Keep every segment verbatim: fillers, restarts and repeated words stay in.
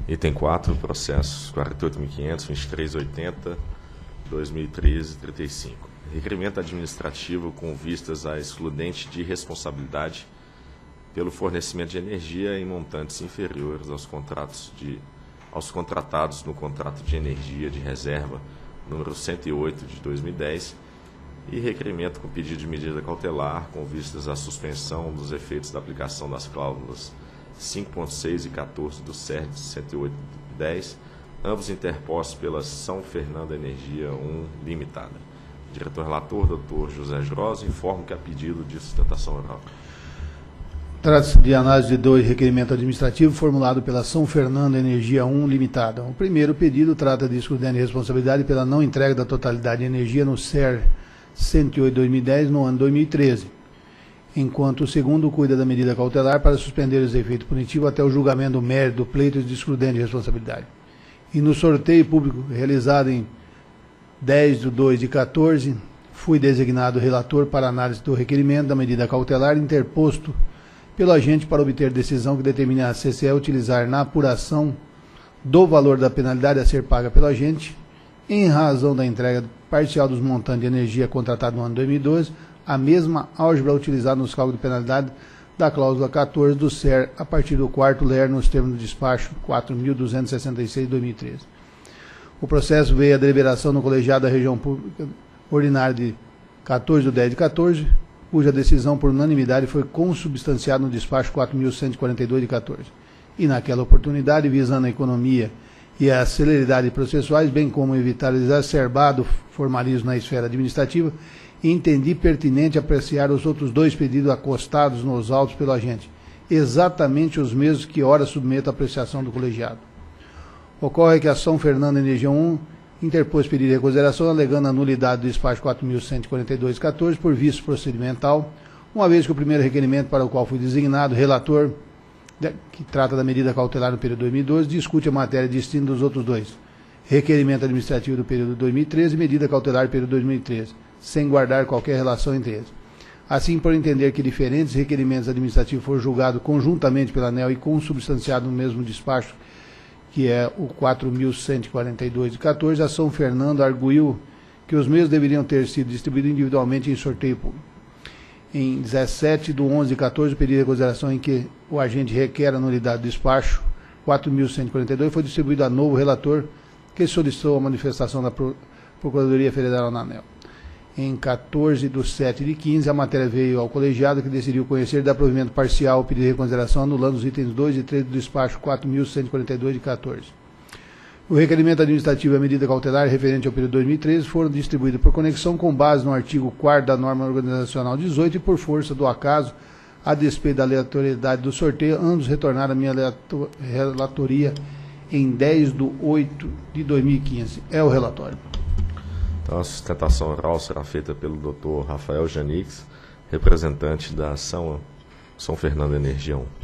Item quatro, processos quarenta e oito mil e quinhentos, vinte e três oitenta, dois mil e treze, trinta e cinco. Requerimento administrativo com vistas à excludente de responsabilidade pelo fornecimento de energia em montantes inferiores aos contratos de, aos contratados no contrato de energia de reserva número cento e oito de dois mil e dez e requerimento com pedido de medida cautelar com vistas à suspensão dos efeitos da aplicação das cláusulas cinco ponto seis e quatorze do C E R de cento e oito de dez, ambos interpostos pela São Fernando Energia um Limitada. Diretor relator, doutor José Jurosa, informo que há pedido de sustentação oral. Trata-se de análise de dois requerimentos administrativos formulados pela São Fernando Energia um Limitada. O primeiro pedido trata de excludente de responsabilidade pela não entrega da totalidade de energia no C E R cento e oito de dois mil e dez no ano dois mil e treze, enquanto o segundo cuida da medida cautelar para suspender os efeitos punitivos até o julgamento do mérito do pleito de excludente de responsabilidade. E no sorteio público realizado em dez de dois de quatorze, fui designado relator para análise do requerimento da medida cautelar interposto pelo agente para obter decisão que determine a C C E utilizar na apuração do valor da penalidade a ser paga pelo agente, em razão da entrega parcial dos montantes de energia contratados no ano dois mil e doze, a mesma álgebra utilizada nos cálculos de penalidade da cláusula quatorze do C E R a partir do quarto L E R nos termos do despacho quatro mil duzentos e sessenta e seis de dois mil e treze. O processo veio à deliberação no colegiado da região pública ordinária de quatorze de dez de quatorze, cuja decisão por unanimidade foi consubstanciada no despacho quatro mil cento e quarenta e dois de quatorze. E naquela oportunidade, visando a economia e a celeridade processuais, bem como evitar o exacerbado formalismo na esfera administrativa, entendi pertinente apreciar os outros dois pedidos acostados nos autos pelo agente, exatamente os mesmos que ora submeto à apreciação do colegiado. Ocorre que a São Fernando Energia um interpôs pedido de reconsideração alegando a nulidade do despacho quatro mil cento e quarenta e dois de quatorze por vício procedimental, uma vez que o primeiro requerimento para o qual fui designado relator, que trata da medida cautelar no período dois mil e doze, discute a matéria distinta dos outros dois, requerimento administrativo do período dois mil e treze e medida cautelar do período dois mil e treze, sem guardar qualquer relação entre eles. Assim, por entender que diferentes requerimentos administrativos foram julgados conjuntamente pela ANEEL e consubstanciados no mesmo despacho, que é o quatro mil cento e quarenta e dois de quatorze, a São Fernando arguiu que os mesmos deveriam ter sido distribuídos individualmente em sorteio público. Em dezessete de onze de quatorze, o pedido de reconsideração em que o agente requer a nulidade do despacho quatro mil cento e quarenta e dois foi distribuído a novo relator, que solicitou a manifestação da Procuradoria Federal na ANEEL. Em quatorze de sete de quinze, a matéria veio ao colegiado, que decidiu conhecer dar provimento parcial ao pedido de reconsideração, anulando os itens dois e três do despacho quatro mil cento e quarenta e dois de quatorze. O requerimento administrativo e a medida cautelar referente ao período dois mil e treze foram distribuídos por conexão com base no artigo quarto da norma organizacional dezoito e por força do acaso, a despeito da aleatoriedade do sorteio, ambos retornaram à minha relatoria em dez de oito de dois mil e quinze. É o relatório. Então, a sustentação oral será feita pelo doutor Rafael Janix, representante da São, São Fernando Energia um.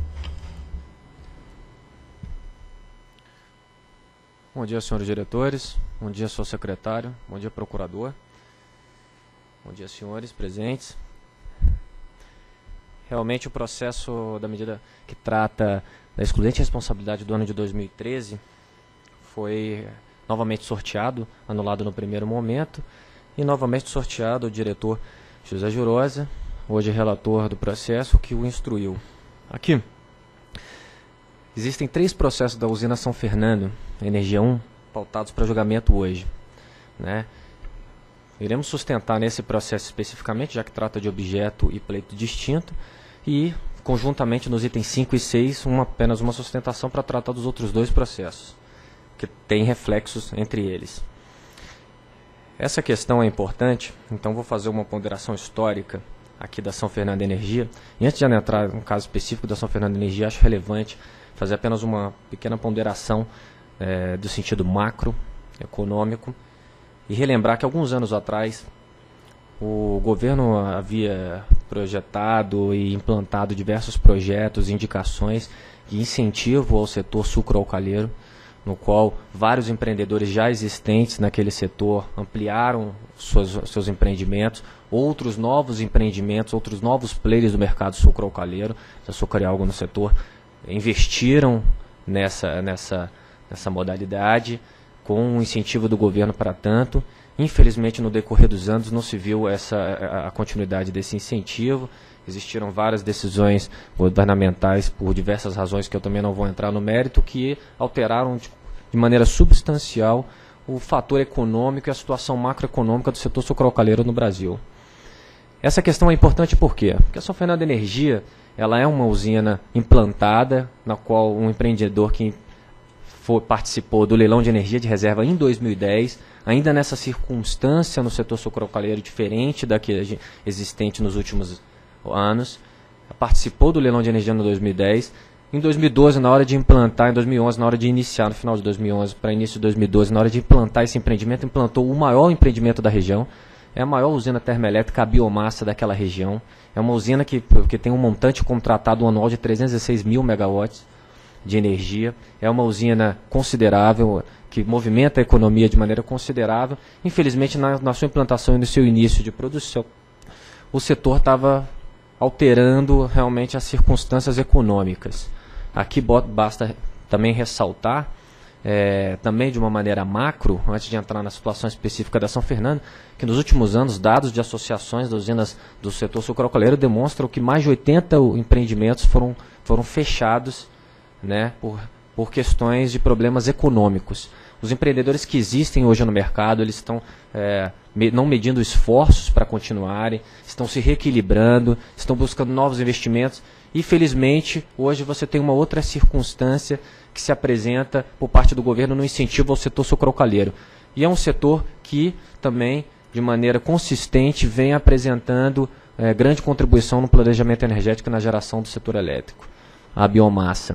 Bom dia, senhores diretores. Bom dia, senhor secretário. Bom dia, procurador. Bom dia, senhores presentes. Realmente, o processo da medida que trata da excludente responsabilidade do ano de dois mil e treze foi novamente sorteado, anulado no primeiro momento, e novamente sorteado o diretor José Jurosa, hoje relator do processo, que o instruiu. Aqui, existem três processos da usina São Fernando, Energia um, pautados para julgamento hoje, né? Iremos sustentar nesse processo especificamente, já que trata de objeto e pleito distinto, e conjuntamente nos itens cinco e seis, uma, apenas uma sustentação para tratar dos outros dois processos, que tem reflexos entre eles. Essa questão é importante, então vou fazer uma ponderação histórica aqui da São Fernando Energia. E antes de entrar no caso específico da São Fernando Energia, acho relevante fazer apenas uma pequena ponderação é, do sentido macro, econômico, e relembrar que alguns anos atrás o governo havia projetado e implantado diversos projetos, indicações de incentivo ao setor sucroalcooleiro, no qual vários empreendedores já existentes naquele setor ampliaram suas, seus empreendimentos, outros novos empreendimentos, outros novos players do mercado sucroalcooleiro, açúcar e algo no setor, investiram nessa, nessa, nessa modalidade, com um incentivo do governo para tanto. Infelizmente, no decorrer dos anos, não se viu essa, a, a continuidade desse incentivo. Existiram várias decisões governamentais, por diversas razões que eu também não vou entrar no mérito, que alteraram de, de maneira substancial o fator econômico e a situação macroeconômica do setor sucroalcooleiro no Brasil. Essa questão é importante por quê? Porque a São Fernando Energia, ela é uma usina implantada, na qual um empreendedor que foi, participou do leilão de energia de reserva em dois mil e dez, ainda nessa circunstância no setor sucroalcooleiro diferente da que existente nos últimos anos, participou do leilão de energia no dois mil e dez. Em dois mil e doze, na hora de implantar, em dois mil e onze, na hora de iniciar, no final de dois mil e onze para início de dois mil e doze, na hora de implantar esse empreendimento, implantou o maior empreendimento da região. É a maior usina termoelétrica a biomassa daquela região. É uma usina que, que tem um montante contratado anual de trezentos e seis mil megawatts de energia. É uma usina considerável, que movimenta a economia de maneira considerável. Infelizmente, na, na sua implantação e no seu início de produção, o setor estava alterando realmente as circunstâncias econômicas. Aqui basta também ressaltar, é, também de uma maneira macro, antes de entrar na situação específica da São Fernando, que nos últimos anos, dados de associações das usinas do setor sucroalcooleiro demonstram que mais de oitenta empreendimentos foram, foram fechados, né, por, por questões de problemas econômicos. Os empreendedores que existem hoje no mercado, eles estão é, me, não medindo esforços para continuarem, estão se reequilibrando, estão buscando novos investimentos. E, felizmente, hoje você tem uma outra circunstância que se apresenta por parte do governo no incentivo ao setor sucroalcooleiro. E é um setor que também, de maneira consistente, vem apresentando é, grande contribuição no planejamento energético e na geração do setor elétrico, a biomassa.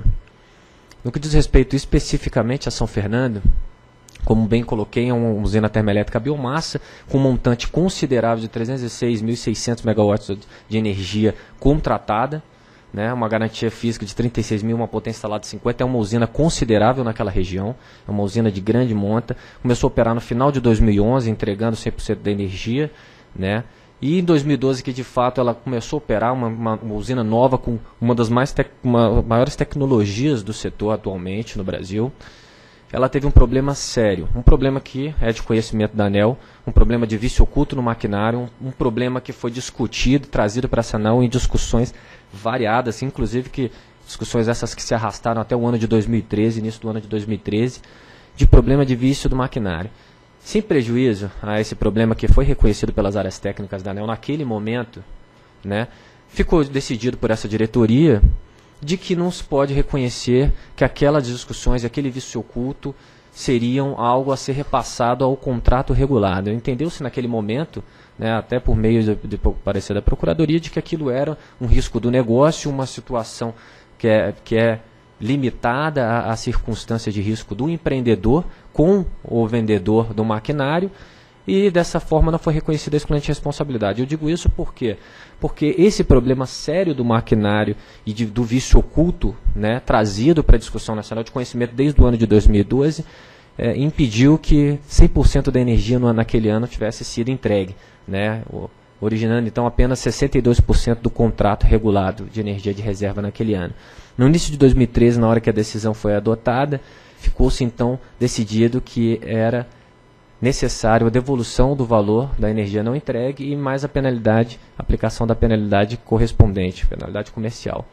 No que diz respeito especificamente a São Fernando, como bem coloquei, é uma usina termoelétrica a biomassa, com um montante considerável de trezentos e seis mil e seiscentos megawatts de energia contratada, né, uma garantia física de trinta e seis mil, uma potência instalada de cinquenta, é uma usina considerável naquela região, é uma usina de grande monta, começou a operar no final de dois mil e onze, entregando cem por cento da energia, né, e em dois mil e doze que de fato ela começou a operar uma, uma, uma usina nova com uma das mais tec uma, maiores tecnologias do setor atualmente no Brasil. Ela teve um problema sério, um problema que é de conhecimento da ANEEL, um problema de vício oculto no maquinário, um, um problema que foi discutido, trazido para essa ANEEL em discussões variadas, inclusive que discussões essas que se arrastaram até o ano de dois mil e treze, início do ano de dois mil e treze, de problema de vício do maquinário. Sem prejuízo a esse problema que foi reconhecido pelas áreas técnicas da ANEEL naquele momento, né, ficou decidido por essa diretoria de que não se pode reconhecer que aquelas discussões, aquele vício oculto, seriam algo a ser repassado ao contrato regulado. Entendeu-se naquele momento, né, até por meio de, de parecer da Procuradoria, de que aquilo era um risco do negócio, uma situação que é, que é limitada à circunstância de risco do empreendedor com o vendedor do maquinário, e dessa forma não foi reconhecida a excludente responsabilidade. Eu digo isso por quê? Porque esse problema sério do maquinário e de, do vício oculto, né, trazido para a discussão nacional de conhecimento desde o ano de dois mil e doze, é, impediu que cem por cento da energia no, naquele ano tivesse sido entregue, né, originando então apenas sessenta e dois por cento do contrato regulado de energia de reserva naquele ano. No início de dois mil e treze, na hora que a decisão foi adotada, ficou-se então decidido que era necessário a devolução do valor da energia não entregue e mais a penalidade, a aplicação da penalidade correspondente, penalidade comercial.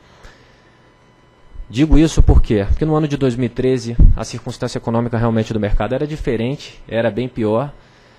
Digo isso por quê? Porque no ano de dois mil e treze a circunstância econômica realmente do mercado era diferente, era bem pior.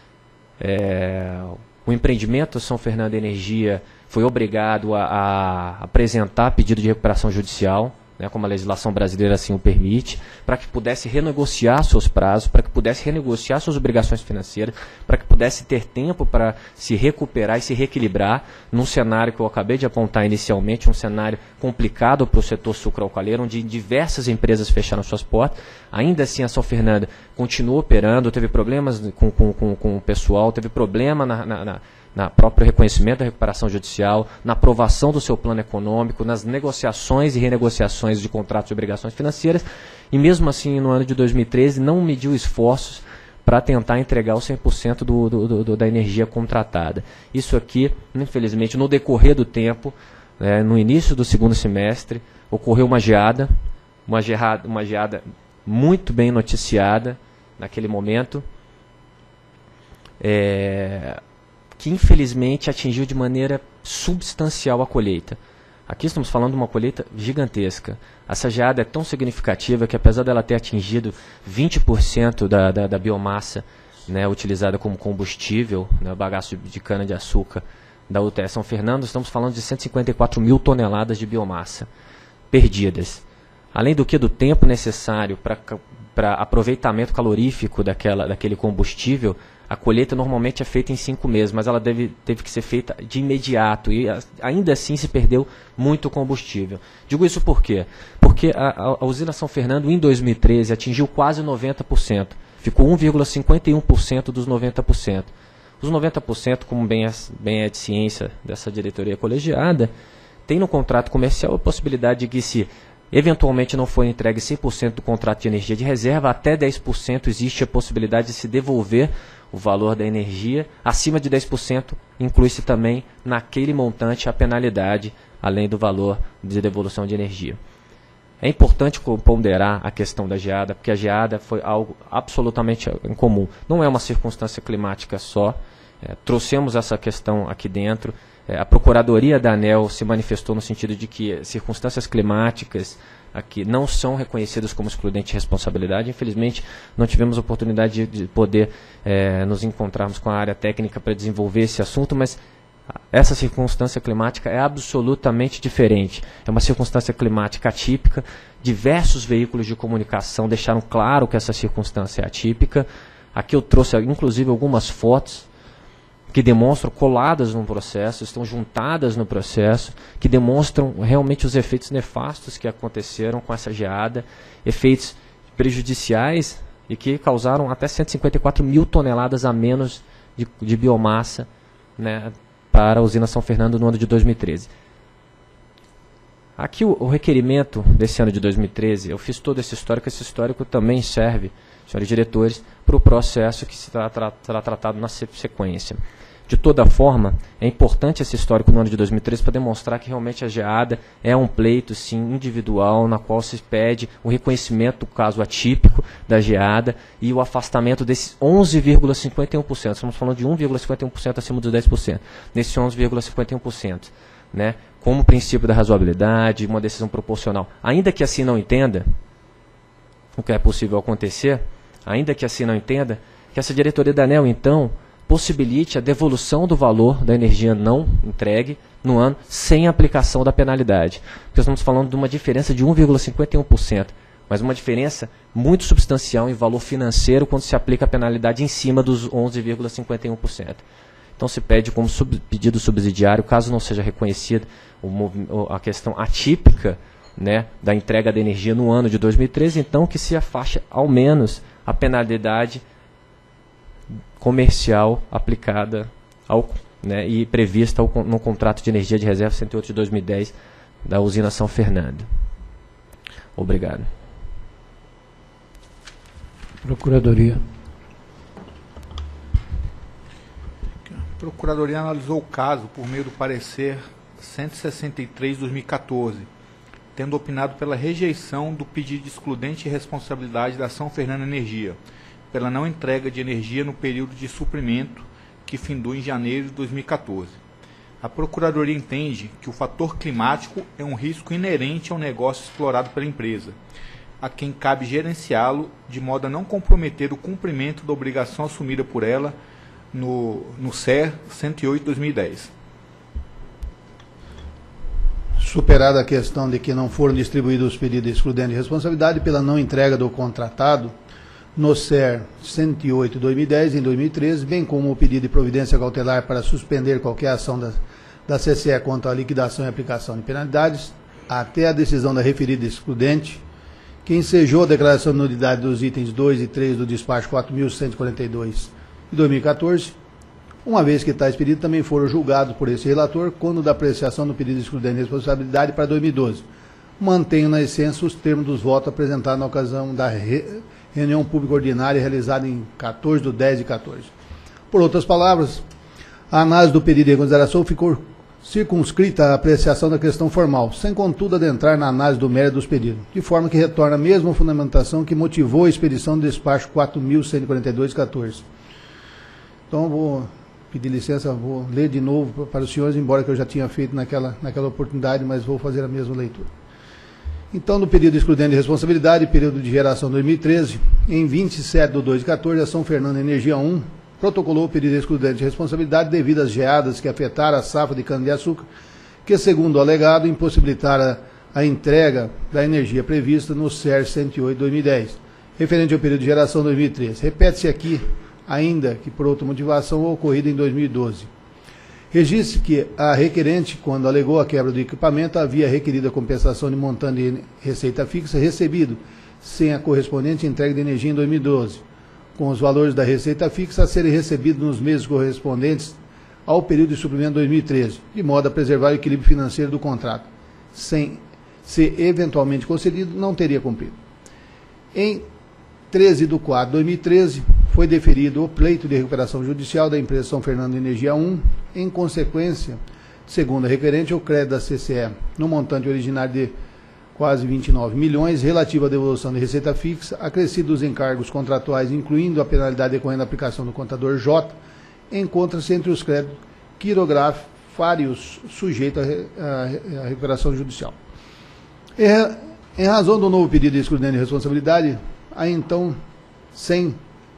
É, o empreendimento São Fernando Energia foi obrigado a, a apresentar pedido de recuperação judicial, né, como a legislação brasileira assim o permite, para que pudesse renegociar seus prazos, para que pudesse renegociar suas obrigações financeiras, para que pudesse ter tempo para se recuperar e se reequilibrar num cenário que eu acabei de apontar inicialmente, um cenário complicado para o setor sucroalcooleiro, onde diversas empresas fecharam suas portas. Ainda assim a São Fernando continuou operando, teve problemas com, com, com, com o pessoal, teve problema na, na, na na próprio reconhecimento da recuperação judicial, na aprovação do seu plano econômico, nas negociações e renegociações de contratos e obrigações financeiras, e mesmo assim, no ano de dois mil e treze, não mediu esforços para tentar entregar os cem por cento do, do, do, da energia contratada. Isso aqui, infelizmente, no decorrer do tempo, é, no início do segundo semestre, ocorreu uma geada, uma geada, uma geada muito bem noticiada naquele momento, é, que infelizmente atingiu de maneira substancial a colheita. Aqui estamos falando de uma colheita gigantesca. Essa geada é tão significativa que, apesar dela ter atingido vinte por cento da, da, da biomassa, né, utilizada como combustível, né, bagaço de, de cana-de-açúcar da U T S São Fernando, estamos falando de cento e cinquenta e quatro mil toneladas de biomassa perdidas. Além do que do tempo necessário para aproveitamento calorífico daquela, daquele combustível, a colheita normalmente é feita em cinco meses, mas ela deve, teve que ser feita de imediato e ainda assim se perdeu muito combustível. Digo isso por quê? Porque a, a, a usina São Fernando em dois mil e treze atingiu quase noventa por cento, ficou um vírgula cinquenta e um por cento dos noventa por cento. Os noventa por cento, como bem é, bem é de ciência dessa diretoria colegiada, tem no contrato comercial a possibilidade de que, se eventualmente não for entregue cem por cento do contrato de energia de reserva, até dez por cento existe a possibilidade de se devolver o valor da energia. Acima de dez por cento inclui-se também naquele montante a penalidade, além do valor de devolução de energia. É importante ponderar a questão da geada, porque a geada foi algo absolutamente incomum. Não é uma circunstância climática só. É, trouxemos essa questão aqui dentro. É, a Procuradoria da ANEEL se manifestou no sentido de que circunstâncias climáticas aqui não são reconhecidas como excludente de responsabilidade. Infelizmente, não tivemos oportunidade de, de poder é, nos encontrarmos com a área técnica para desenvolver esse assunto, mas essa circunstância climática é absolutamente diferente. É uma circunstância climática atípica. Diversos veículos de comunicação deixaram claro que essa circunstância é atípica. Aqui eu trouxe, inclusive, algumas fotos que demonstram, coladas no processo, estão juntadas no processo, que demonstram realmente os efeitos nefastos que aconteceram com essa geada, efeitos prejudiciais e que causaram até cento e cinquenta e quatro mil toneladas a menos de, de biomassa, né, para a usina São Fernando no ano de dois mil e treze. Aqui o, o requerimento desse ano de dois mil e treze, eu fiz todo esse histórico, esse histórico também serve, senhores diretores, para o processo que será, tra será tratado na sequência. De toda forma, é importante esse histórico no ano de dois mil e treze para demonstrar que realmente a geada é um pleito, sim, individual, na qual se pede o reconhecimento do caso atípico da geada e o afastamento desses onze vírgula cinquenta e um por cento. Estamos falando de um vírgula cinquenta e um por cento acima dos dez por cento. Nesse onze vírgula cinquenta e um por cento, né, como princípio da razoabilidade, uma decisão proporcional. Ainda que assim não entenda, o que é possível acontecer, ainda que assim não entenda, que essa diretoria da ANEEL, então, possibilite a devolução do valor da energia não entregue no ano sem aplicação da penalidade. Porque estamos falando de uma diferença de um vírgula cinquenta e um por cento, mas uma diferença muito substancial em valor financeiro quando se aplica a penalidade em cima dos onze vírgula cinquenta e um por cento. Então se pede como sub, pedido subsidiário, caso não seja reconhecida o, a questão atípica, né, da entrega da energia no ano de dois mil e treze, então que se afaste ao menos a penalidade comercial aplicada ao, né, e prevista ao, no contrato de energia de reserva cento e oito de dois mil e dez da usina São Fernando. Obrigado. Procuradoria. A Procuradoria analisou o caso por meio do parecer cento e sessenta e três de dois mil e quatorze, tendo opinado pela rejeição do pedido de excludente de responsabilidade da São Fernando Energia, pela não entrega de energia no período de suprimento que findou em janeiro de dois mil e quatorze. A Procuradoria entende que o fator climático é um risco inerente ao negócio explorado pela empresa, a quem cabe gerenciá-lo de modo a não comprometer o cumprimento da obrigação assumida por ela no, no C E R cento e oito de dois mil e dez. Superada a questão de que não foram distribuídos os pedidos de excludente de responsabilidade pela não entrega do contratado no C E R cento e oito de dois mil e dez em dois mil e treze, bem como o pedido de providência cautelar para suspender qualquer ação da, da C C E contra a liquidação e aplicação de penalidades, até a decisão da referida excludente, que ensejou a declaração de nulidade dos itens dois e três do despacho quatro mil cento e quarenta e dois de dois mil e quatorze, uma vez que tais pedidos também foram julgados por esse relator quando da apreciação do pedido de excludente de responsabilidade para dois mil e doze, mantendo na essência os termos dos votos apresentados na ocasião da re, reunião pública ordinária realizada em quatorze de dez de quatorze. Por outras palavras, a análise do pedido de reconsideração ficou circunscrita a apreciação da questão formal, sem contudo adentrar na análise do mérito dos pedidos, de forma que retorna a mesma fundamentação que motivou a expedição do despacho quatro mil cento e quarenta e dois barra quatorze. Então, vou pedir licença, vou ler de novo para os senhores, embora que eu já tinha feito naquela, naquela oportunidade, mas vou fazer a mesma leitura. Então, no período excludente de responsabilidade, período de geração dois mil e treze, em vinte e sete de dois de quatorze, a São Fernando Energia um protocolou o pedido excludente de responsabilidade devido às geadas que afetaram a safra de cana-de-açúcar, que, segundo o alegado, impossibilitaram a, a entrega da energia prevista no C E R cento e oito de dois mil e dez, referente ao período de geração dois mil e treze. Repete-se aqui, ainda que por outra motivação ocorrida em dois mil e doze. Registre que a requerente, quando alegou a quebra do equipamento, havia requerido a compensação de montante de receita fixa recebido, sem a correspondente entrega de energia em dois mil e doze, com os valores da receita fixa a serem recebidos nos meses correspondentes ao período de suprimento dois mil e treze, de modo a preservar o equilíbrio financeiro do contrato. Sem ser eventualmente concedido, não teria cumprido. Em treze de quatro de dois mil e treze, foi deferido o pleito de recuperação judicial da empresa São Fernando Energia um, em consequência, segundo a requerente, o crédito da C C E, no montante originário de quase vinte e nove milhões, relativo à devolução de receita fixa, acrescido dos encargos contratuais, incluindo a penalidade decorrente da aplicação do contador J, encontra-se entre os créditos quirografários sujeitos à recuperação judicial. Em razão do novo pedido de excludente de responsabilidade, a então, sem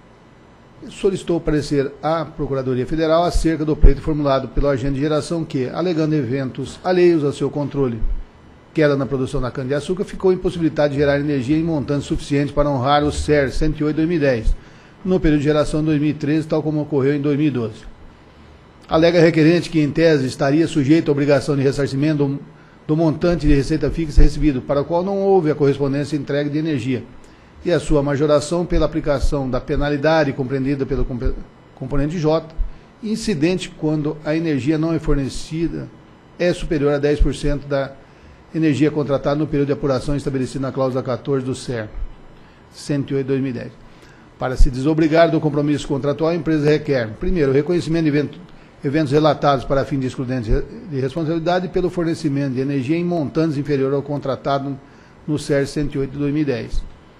solicitou parecer à Procuradoria Federal acerca do pleito formulado pelo agente de geração que, alegando eventos alheios ao seu controle, queda na produção da cana-de-açúcar, ficou impossibilitado de gerar energia em montante suficiente para honrar o C E R cento e oito de dois mil e dez, no período de geração de dois mil e treze, tal como ocorreu em dois mil e doze. Alega a requerente que, em tese, estaria sujeito à obrigação de ressarcimento do, do montante de receita fixa recebido, para o qual não houve a correspondência entregue de energia, e a sua majoração pela aplicação da penalidade compreendida pelo componente J, incidente quando a energia não é fornecida é superior a dez por cento da energia contratada no período de apuração estabelecido na cláusula quatorze do C E R cento e oito de dois mil e dez. Para se desobrigar do compromisso contratual, a empresa requer, primeiro, o reconhecimento de evento, eventos relatados para fim de excludente de responsabilidade pelo fornecimento de energia em montantes inferior ao contratado no C E R cento e oito de dois mil e dez.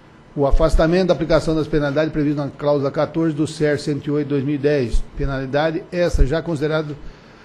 O afastamento da aplicação das penalidades previstas na cláusula quatorze do C E R cento e oito de dois mil e dez. Penalidade essa já considerada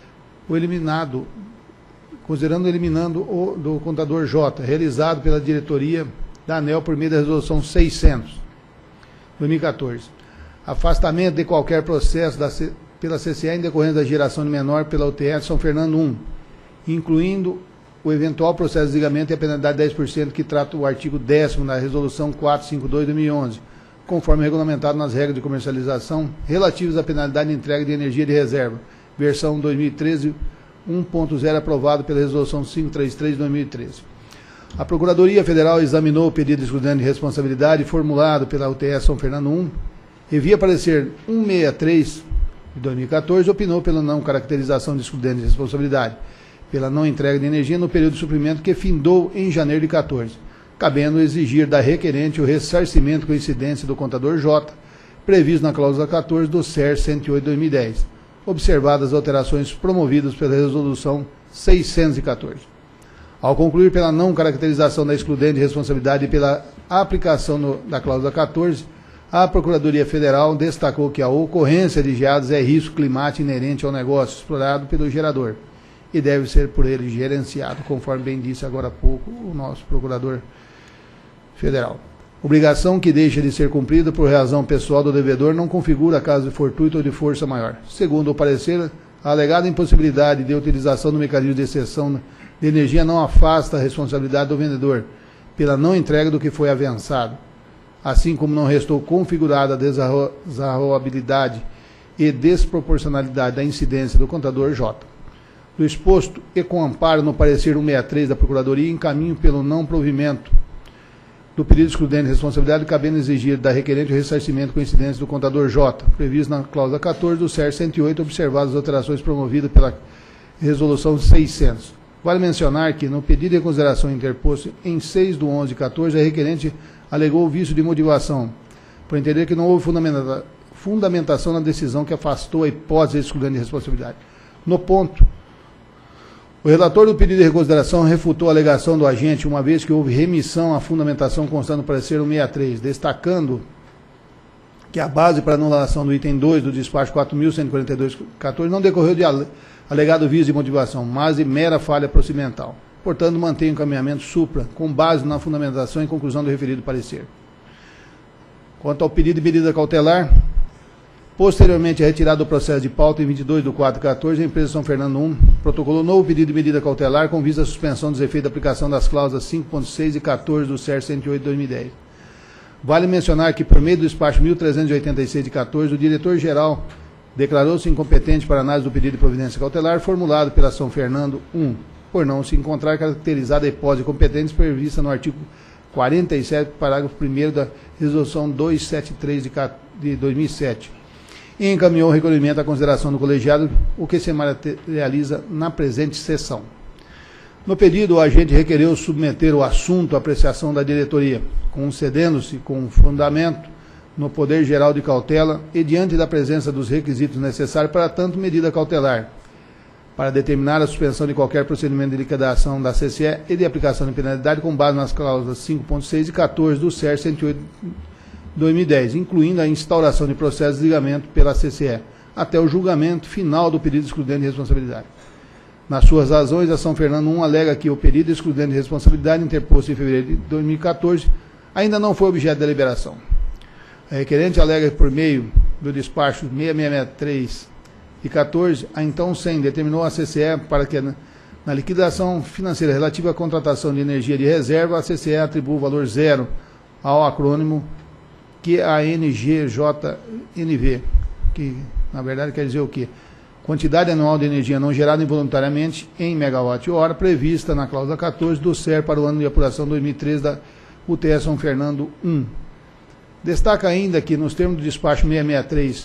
o eliminado, considerando eliminando o do contador J, realizado pela diretoria da ANEEL por meio da resolução seiscentos, dois mil e quatorze. Afastamento de qualquer processo da, pela C C E em decorrência da geração de menor pela U T S São Fernando um, incluindo o eventual processo de desligamento e a penalidade de dez por cento que trata o artigo décimo da resolução quatrocentos e cinquenta e dois de dois mil e onze, conforme regulamentado nas regras de comercialização relativas à penalidade de entrega de energia de reserva, versão dois mil e treze um ponto zero, aprovado pela resolução quinhentos e trinta e três de dois mil e treze. A Procuradoria Federal examinou o pedido de excludente de responsabilidade formulado pela U T S São Fernando um e, via parecer cento e sessenta e três de dois mil e quatorze, opinou pela não caracterização de excludente de responsabilidade pela não entrega de energia no período de suprimento que findou em janeiro de quatorze, cabendo exigir da requerente o ressarcimento com incidência do contador J, previsto na cláusula quatorze do C E R cento e oito de dois mil e dez, observadas as alterações promovidas pela resolução seiscentos e quatorze. Ao concluir pela não caracterização da excludente de responsabilidade e pela aplicação no, da cláusula quatorze, a Procuradoria Federal destacou que a ocorrência de geadas é risco climático inerente ao negócio explorado pelo gerador e deve ser por ele gerenciado, conforme bem disse agora há pouco o nosso Procurador Federal. Obrigação que deixa de ser cumprida por razão pessoal do devedor não configura caso de fortuito ou de força maior. Segundo o parecer, a alegada impossibilidade de utilização do mecanismo de exceção de energia não afasta a responsabilidade do vendedor pela não entrega do que foi avançado, assim como não restou configurada a desarroabilidade e desproporcionalidade da incidência do contador J. Do exposto e com amparo no parecer cento e sessenta e três da Procuradoria, encaminho pelo não provimento do pedido de excludente de responsabilidade, cabendo exigir da requerente o ressarcimento com incidência do contador J, previsto na cláusula quatorze do C E R cento e oito, observadas as alterações promovidas pela resolução seiscentos. Vale mencionar que, no pedido de consideração interposto em seis de onze de quatorze, a requerente alegou o vício de motivação, por entender que não houve fundamenta fundamentação na decisão que afastou a hipótese de excludente de responsabilidade. No ponto, O relator do pedido de reconsideração refutou a alegação do agente, uma vez que houve remissão à fundamentação constando no parecer cento e sessenta e três, destacando que a base para anulação do item dois do despacho quatro mil cento e quarenta e dois barra quatorze não decorreu de alegado viés de motivação, mas de mera falha procedimental. Portanto, mantém o encaminhamento supra, com base na fundamentação e conclusão do referido parecer. Quanto ao pedido de medida cautelar, posteriormente retirado do processo de pauta em vinte e dois de quatro de quatorze, a empresa São Fernando um protocolou novo pedido de medida cautelar com vista à suspensão dos efeitos da aplicação das cláusulas cinco ponto seis e quatorze do C E R cento e oito de dois mil e dez. Vale mencionar que, por meio do despacho mil trezentos e oitenta e seis de quatorze, o diretor-geral declarou-se incompetente para análise do pedido de providência cautelar formulado pela São Fernando um, por não se encontrar caracterizada a hipótese de competência prevista no artigo quarenta e sete, parágrafo primeiro da Resolução duzentos e setenta e três de dois mil e sete. E encaminhou o recolhimento à consideração do colegiado, o que se materializa na presente sessão. No pedido, o agente requereu submeter o assunto à apreciação da diretoria, concedendo-se com fundamento no poder geral de cautela e diante da presença dos requisitos necessários para tanto medida cautelar, para determinar a suspensão de qualquer procedimento de liquidação da C C E e de aplicação de penalidade com base nas cláusulas cinco ponto seis e quatorze do C E R cento e oito de dois mil e dez, incluindo a instauração de processo de desligamento pela C C E, até o julgamento final do pedido excludente de responsabilidade. Nas suas razões, a São Fernando um alega que o pedido excludente de responsabilidade interposto em fevereiro de dois mil e quatorze ainda não foi objeto de deliberação. A requerente alega que, por meio do despacho seis mil seiscentos e sessenta e três e quatorze, a então S E M determinou a C C E para que, na liquidação financeira relativa à contratação de energia de reserva, a C C E atribua o valor zero ao acrônimo que é a N G J N V, que na verdade quer dizer o quê? Quantidade anual de energia não gerada involuntariamente em megawatt-hora prevista na cláusula quatorze do C E R para o ano de apuração dois mil e treze da U T E São Fernando um. Destaca ainda que, nos termos do despacho seiscentos e sessenta e três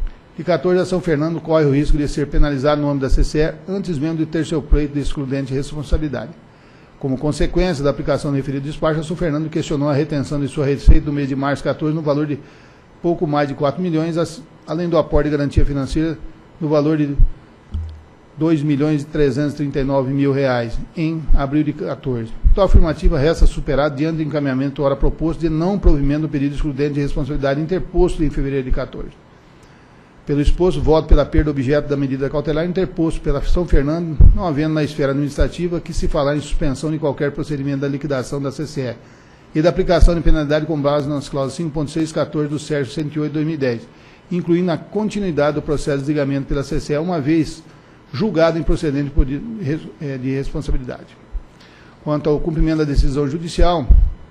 e quatorze, a São Fernando corre o risco de ser penalizado no âmbito da C C E antes mesmo de ter seu pleito de excludente de responsabilidade. Como consequência da aplicação do referido despacho, a São Fernando questionou a retenção de sua receita do mês de março de quatorze no valor de pouco mais de quatro milhões, além do aporte de garantia financeira no valor de dois milhões e trezentos e trinta e nove mil reais em abril de quatorze. Então, a afirmativa resta superada diante do encaminhamento hora proposto de não provimento do pedido excludente de responsabilidade interposto em fevereiro de quatorze. Pelo exposto, voto pela perda objeto da medida cautelar interposto pela São Fernando, não havendo na esfera administrativa que se falar em suspensão de qualquer procedimento da liquidação da C C E e da aplicação de penalidade com base nas cláusulas cinco ponto seis e quatorze do C E R cento e oito de dois mil e dez, incluindo a continuidade do processo de desligamento pela C C E, uma vez julgado em procedente de responsabilidade. Quanto ao cumprimento da decisão judicial,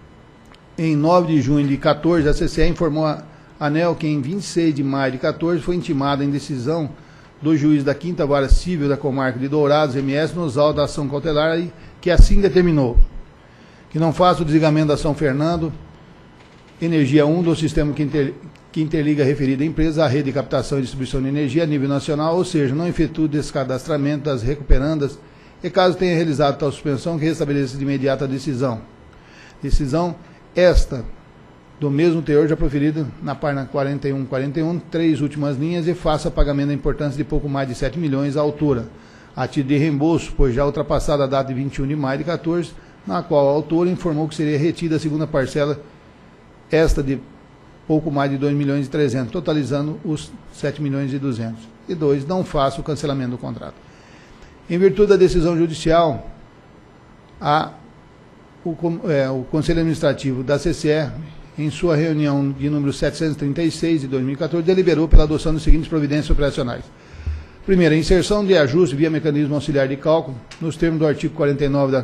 em nove de junho de quatorze, a C C E informou a ANEEL que em vinte e seis de maio de quatorze foi intimada em decisão do juiz da quinta Vara Civil da Comarca de Dourados, M S, nos autos da ação cautelar, que assim determinou que não faça o desligamento da São Fernando Energia um do sistema que, inter, que interliga a referida empresa à rede de captação e distribuição de energia a nível nacional, ou seja, não efetue o descadastramento das recuperandas e, caso tenha realizado tal suspensão, que restabeleça de imediato a decisão. Decisão esta do mesmo teor já proferido na página quarenta e um quarenta e um, três últimas linhas, e faça pagamento da importância de pouco mais de sete milhões à altura, a título de reembolso, pois já ultrapassada a data de vinte e um de maio de quatorze, na qual a autora informou que seria retida a segunda parcela, esta de pouco mais de dois milhões e trezentos, totalizando os sete milhões e duzentos. E dois, não faça o cancelamento do contrato. Em virtude da decisão judicial, a, o, é, o Conselho Administrativo da C C E, em sua reunião de número setecentos e trinta e seis de dois mil e quatorze, deliberou pela adoção dos seguintes providências operacionais. Primeiro, a inserção de ajuste via mecanismo auxiliar de cálculo, nos termos do artigo quarenta e nove da,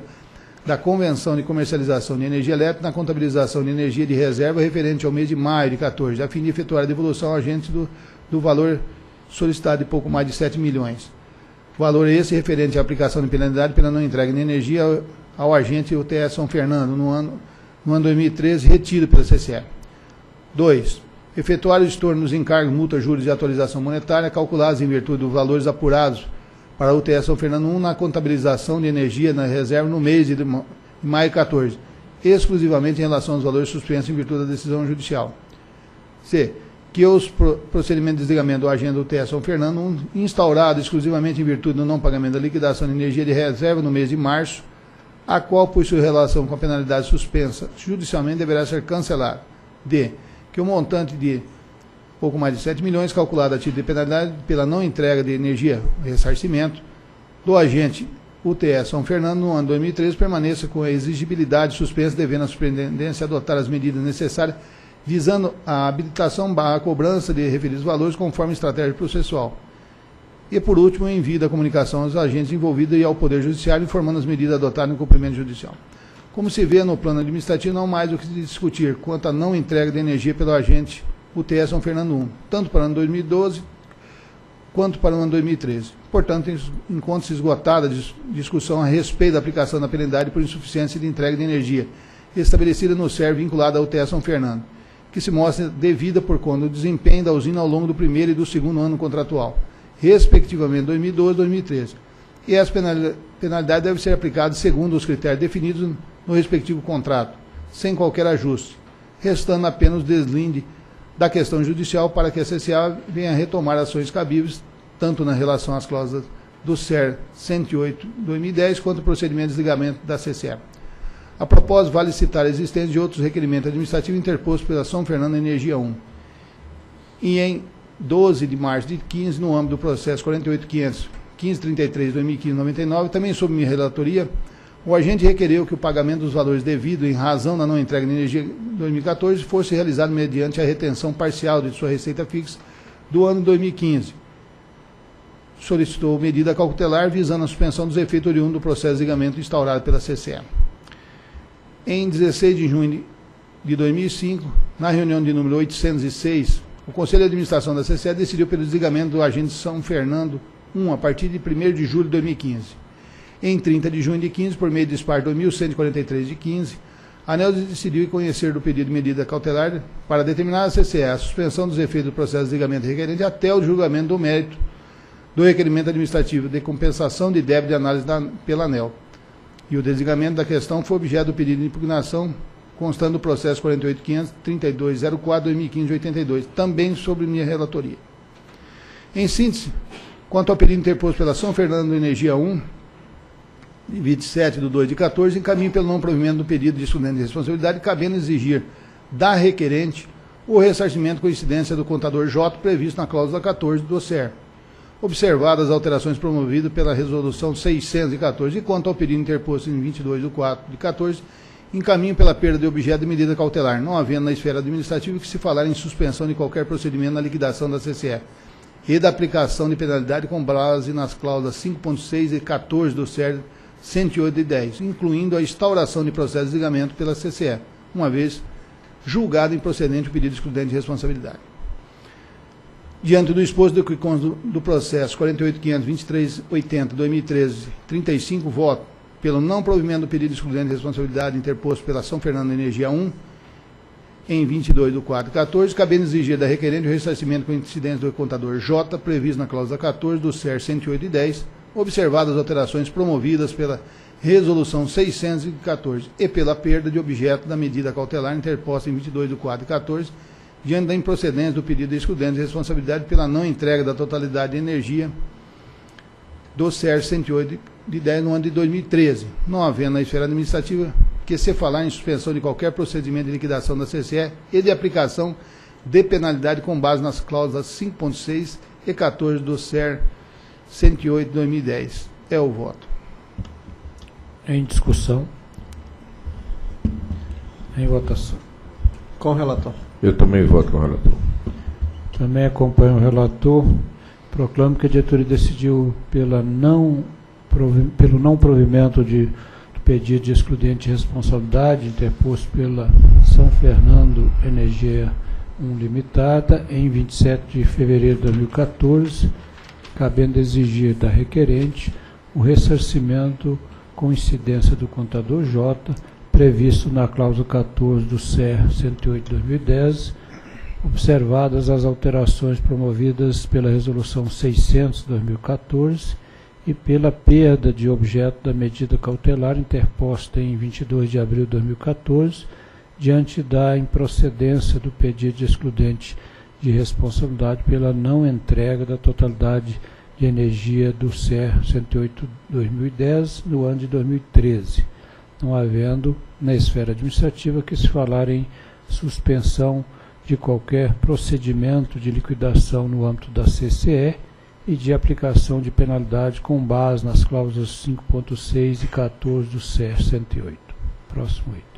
da Convenção de Comercialização de Energia Elétrica, na contabilização de energia de reserva referente ao mês de maio de quatorze, a fim de efetuar a devolução ao agente do, do valor solicitado de pouco mais de sete milhões. Valor esse referente à aplicação de penalidade pela não entrega de energia ao, ao agente U T E São Fernando no ano no ano dois mil e treze, retido pela C C E. dois. Efetuar o estorno dos encargos, multas, juros e atualização monetária, calculados em virtude dos valores apurados para a U T E São Fernando um na contabilização de energia na reserva no mês de maio de quatorze, exclusivamente em relação aos valores suspensos em virtude da decisão judicial. C. que os pro, procedimentos de desligamento do agente do T E São Fernando, um, instaurado exclusivamente em virtude do não pagamento da liquidação de energia de reserva no mês de março, a qual possui relação com a penalidade suspensa judicialmente, deverá ser cancelado. D. Que o montante de pouco mais de sete milhões, calculado a título de penalidade pela não entrega de energia, ressarcimento, do agente U T E São Fernando no ano dois mil e treze, permaneça com a exigibilidade suspensa, devendo a superintendência adotar as medidas necessárias, visando a habilitação barra cobrança de referidos valores conforme estratégia processual. E, por último, envio da comunicação aos agentes envolvidos e ao Poder Judiciário, informando as medidas adotadas no cumprimento judicial. Como se vê no plano administrativo, não há mais o que se discutir quanto à não entrega de energia pelo agente U T E São Fernando um, tanto para o ano dois mil e doze quanto para o ano dois mil e treze. Portanto, encontra-se esgotada a discussão a respeito da aplicação da penalidade por insuficiência de entrega de energia, estabelecida no S E R vinculado ao U T E São Fernando, que se mostra devida por conta do desempenho da usina ao longo do primeiro e do segundo ano contratual, respectivamente dois mil e doze e dois mil e treze. E essa penalidade deve ser aplicada segundo os critérios definidos no respectivo contrato, sem qualquer ajuste, restando apenas o deslinde da questão judicial para que a C C A venha retomar ações cabíveis, tanto na relação às cláusulas do S E R cento e oito de dois mil e dez, quanto o procedimento de desligamento da C C A. A propósito, vale citar a existência de outros requerimentos administrativos interpostos pela São Fernando Energia um. E em doze de março de quinze, no âmbito do processo quarenta e oito ponto quinhentos, quinze trinta e três, dois mil e quinze, noventa e nove, também sob minha relatoria, o agente requereu que o pagamento dos valores devidos em razão da não entrega de energia em dois mil e quatorze fosse realizado mediante a retenção parcial de sua receita fixa do ano dois mil e quinze. Solicitou medida cautelar visando a suspensão dos efeitos oriundos do processo de desligamento instaurado pela C C A. Em dezesseis de junho de dois mil e cinco, na reunião de número oitocentos e seis, o Conselho de Administração da C C A decidiu pelo desligamento do agente São Fernando um a partir de primeiro de julho de dois mil e quinze. Em trinta de junho de quinze, por meio de despacho dois mil cento e quarenta e três de quinze, a ANEEL decidiu conhecer do pedido de medida cautelar para determinar a C C A a suspensão dos efeitos do processo de desligamento requerente até o julgamento do mérito do requerimento administrativo de compensação de débito de análise da, pela ANEEL. E o desligamento da questão foi objeto do pedido de impugnação, constando do processo quarenta e oito ponto quinhentos, trinta e dois zero quatro, dois mil e quinze, oitenta e dois, também sobre minha relatoria. Em síntese, quanto ao pedido interposto pela São Fernando Energia um, de vinte e sete de dois de quatorze, encaminho pelo não provimento do pedido de excludente de responsabilidade, cabendo exigir da requerente o ressarcimento com incidência do contador J previsto na cláusula quatorze do S E R, observadas as alterações promovidas pela resolução seiscentos e quatorze, e quanto ao pedido interposto em vinte e dois de quatro de quatorze, encaminho pela perda de objeto de medida cautelar, não havendo na esfera administrativa que se falar em suspensão de qualquer procedimento na liquidação da C C E e da aplicação de penalidade com base nas cláusulas cinco ponto seis e quatorze do S E R cento e oito de dez, incluindo a instauração de processo de desligamento pela C C E, uma vez julgado improcedente o pedido de excludente de responsabilidade. Diante do exposto do, do, do processo quarenta e oito ponto quinhentos, vinte e três oitenta, dois mil e treze, trinta e cinco votos pelo não provimento do pedido de excludente de responsabilidade interposto pela São Fernando Energia um, em vinte e dois de quatro de quatorze, cabendo exigir da requerente o ressarcimento com incidência do contador J, previsto na cláusula quatorze do S E R cento e oito de dez, observadas as alterações promovidas pela resolução seiscentos e quatorze e pela perda de objeto da medida cautelar interposta em vinte e dois de quatro de quatorze, diante da improcedência do pedido de excludente de responsabilidade pela não entrega da totalidade de energia do S E R cento e oito de dez no ano de dois mil e treze, não havendo na esfera administrativa que se falar em suspensão de qualquer procedimento de liquidação da C C E e de aplicação de penalidade com base nas cláusulas cinco ponto seis e quatorze do S E R cento e oito de dois mil e dez. É o voto. Em discussão. Em votação. Com o relator. Eu também voto com o relator. Também acompanho o relator. Proclamo que a diretoria decidiu pela não, provi, pelo não provimento de, do pedido de excludente de responsabilidade interposto pela São Fernando Energia um Limitada em vinte e sete de fevereiro de dois mil e quatorze, cabendo exigir da requerente o ressarcimento com incidência do contador J, previsto na cláusula quatorze do S E R cento e oito de dois mil e dez, observadas as alterações promovidas pela resolução seiscentos de dois mil e quatorze e pela perda de objeto da medida cautelar interposta em vinte e dois de abril de dois mil e quatorze, diante da improcedência do pedido de excludente de responsabilidade pela não entrega da totalidade de energia do C E R cento e oito barra dois mil e dez no ano de dois mil e treze, não havendo, na esfera administrativa, que se falar em suspensão de qualquer procedimento de liquidação no âmbito da C C E e de aplicação de penalidade com base nas cláusulas cinco ponto seis e quatorze do C E R cento e oito. Próximo item.